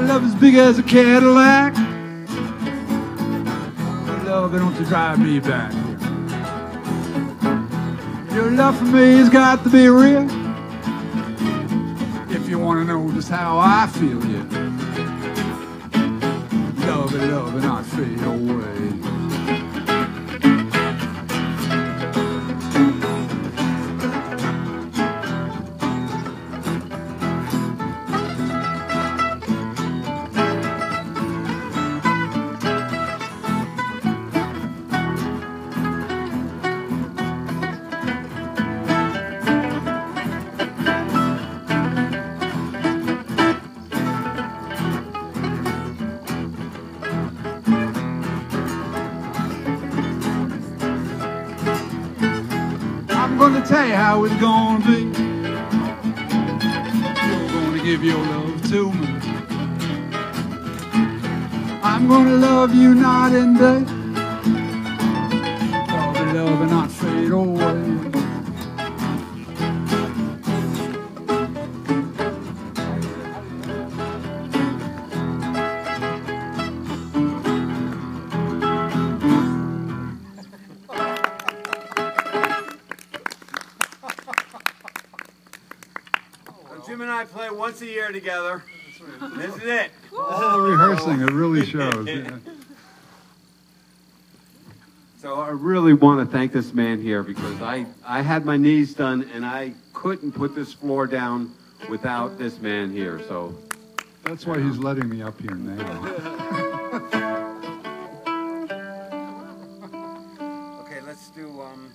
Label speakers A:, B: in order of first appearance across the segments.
A: love is big as a Cadillac. Love, don't you drive me back. Your love for me has got to be real. If you want to know just how I feel, yeah. Love it, not fade away. Tell you how it's gonna be. You're gonna give your love to me. I'm gonna love you night and day. Love and not fade away.
B: Jim and I play once a year together. This is it.
A: All the rehearsing, it really shows. Yeah.
B: So I really want to thank this man here because I had my knees done and I couldn't put this floor down without this man here. So
A: that's why he's letting me up here now.
B: Okay, let's do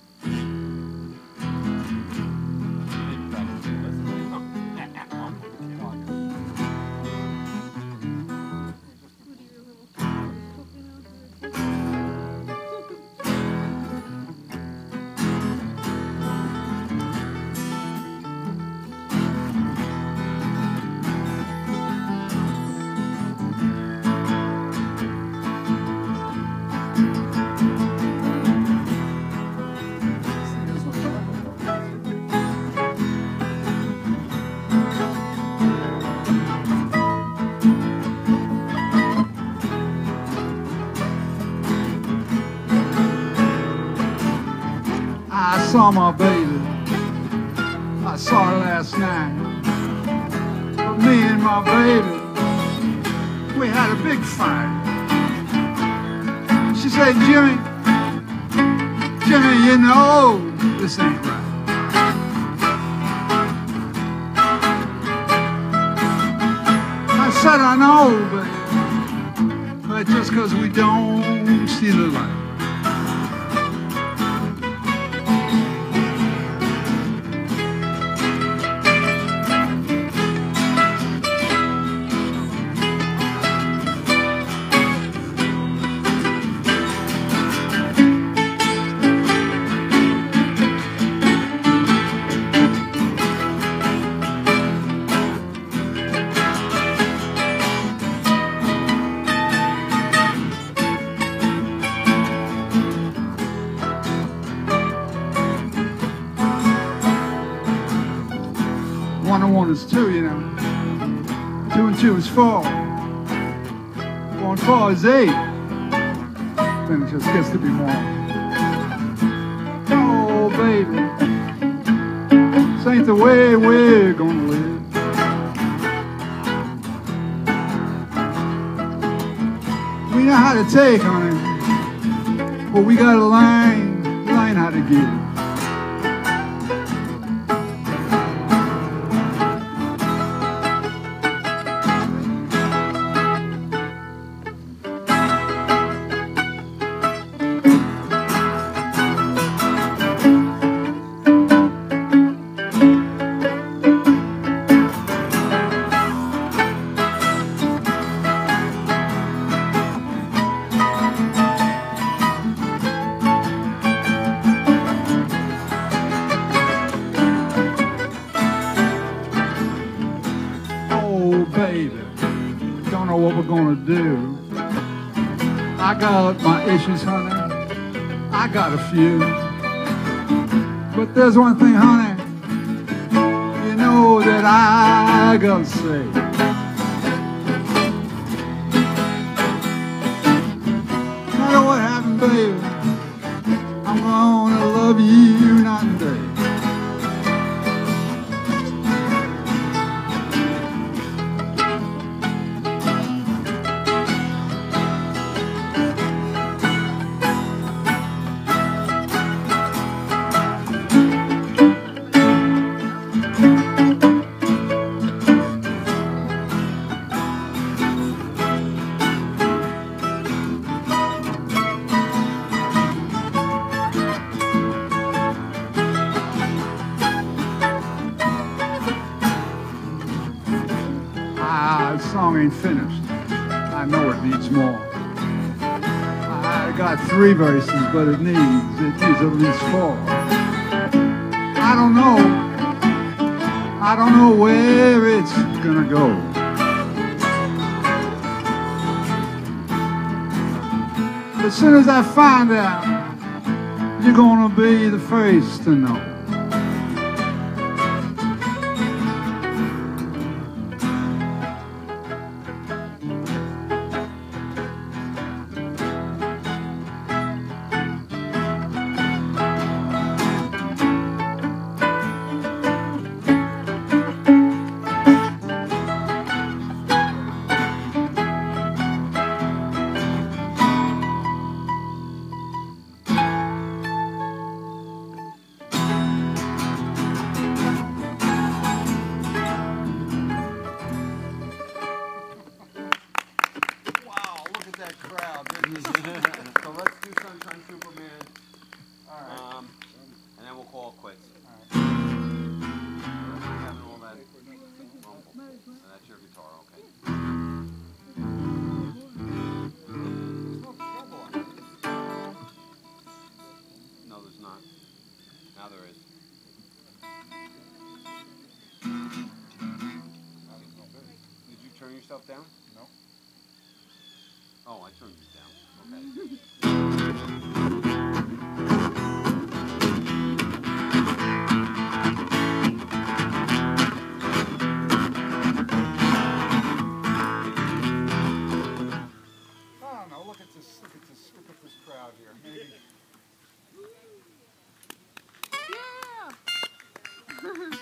A: I saw my baby, I saw her last night. But me and my baby, we had a big fight. She said, Jimmy, you know this ain't right. I said, I know, but just because we don't see the light. One and one is two, you know. 2 and 2 is 4. 4 and 4 is 8. Then it just gets to be more. Oh, baby, this ain't the way we're gonna live. We know how to take, honey, but we gotta learn how to give. What we're gonna do. I got my issues, honey. I got a few. But there's one thing, honey, you know that I gotta say. matter what happened, baby, I'm gonna love you night and day. The song ain't finished. I know it needs more. I got 3 verses, but it needs at least 4. I don't know where it's gonna go. As soon as I find out, you're gonna be the first to know.
B: So let's do Sunshine Superman. All right. And then we'll call it quits. All right. Having all that rumble. And that's your guitar, okay. There's no trouble on it. No, there's not. Now there is. Did you turn yourself down? No. Oh, I turned you down. Okay.
A: I don't know. Look at this crowd here. Maybe.
C: Yeah.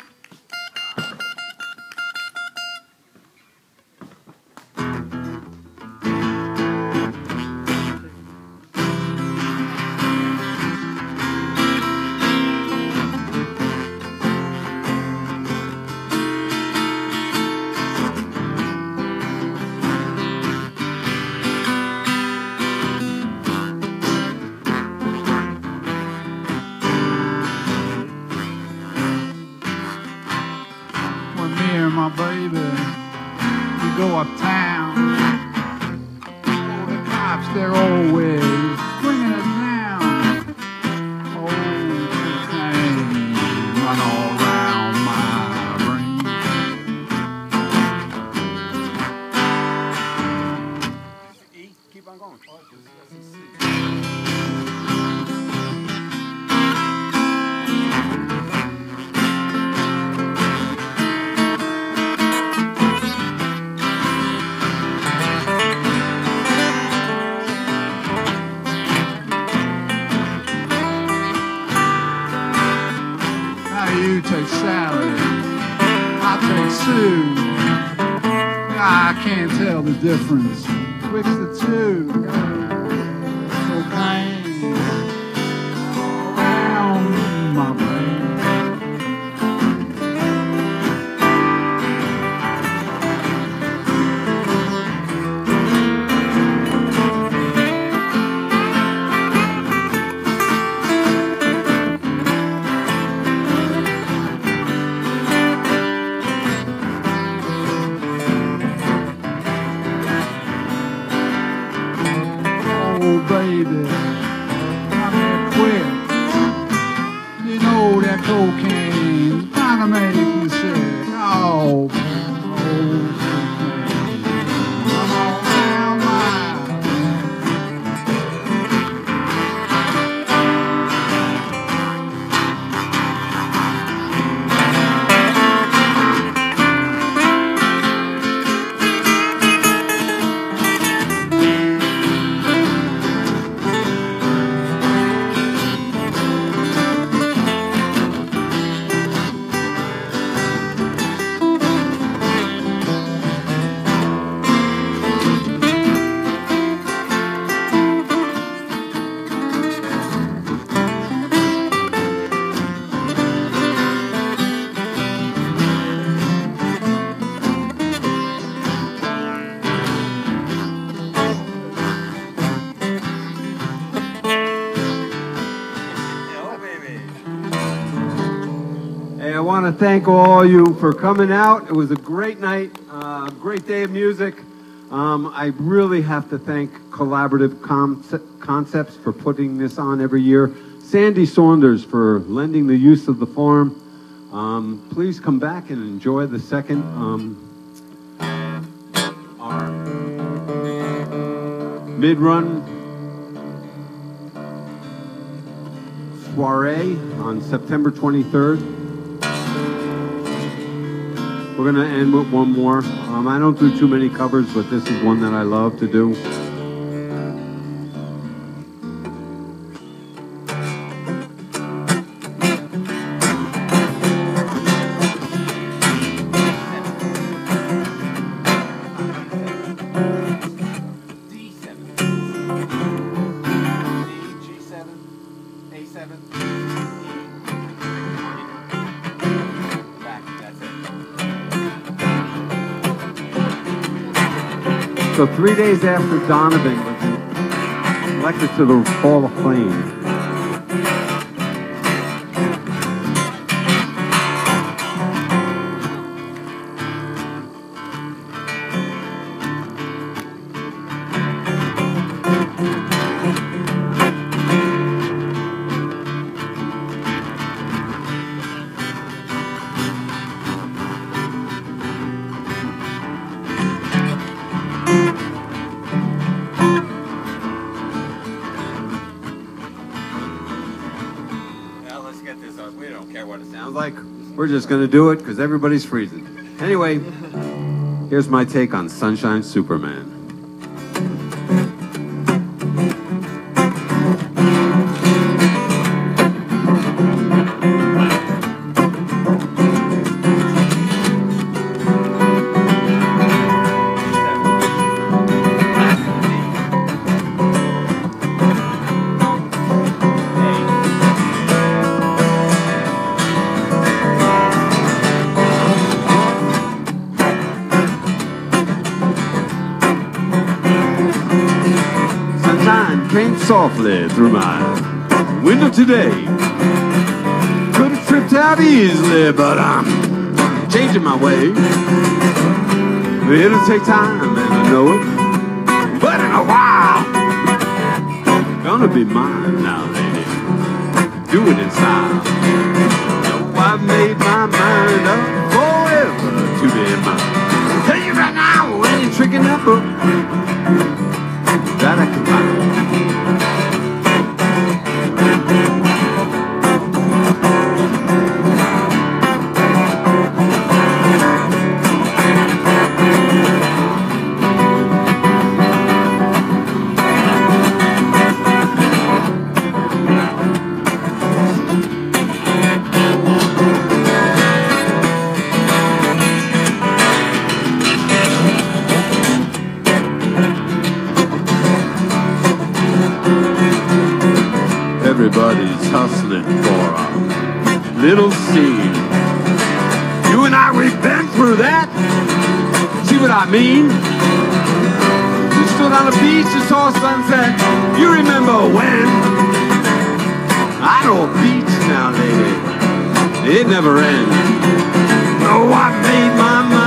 A: My baby, we go uptown. Oh, the cops, they're always bringing us down. Oh, cocaine run all around my brain.
B: E, keep on going. Oh, that's a C.
A: You take Sally, I take Sue. I can't tell the difference betwixt the two. Cocaine around my brain.
B: want to thank all you for coming out. It was a great night, great day of music. I really have to thank Collaborative Concepts for putting this on every year. Sandy Saunders for lending the use of the farm. Please come back and enjoy the second our mid-run soiree on September 23rd. We're going to end with one more. I don't do too many covers, but this is one that I love to do. So 3 days after Donovan was elected to the Hall of Fame, we're just going to do it because everybody's freezing. Anyway, here's my take on Sunshine Superman. Came softly through my window today. Could have tripped out easily, but I'm changing my way. It'll take time, and I know it, but in a while, gonna be mine now, lady. Do it in style. So I've made my mind up forever to be mine. Tell you right now, when you're tricking that book that I can find. Everybody's hustling for a little scene. You and I, we've been through that. See what I mean? You stood on a beach and saw sunset. You remember when? I know a beach now, lady. It never ends. Oh, I made my mind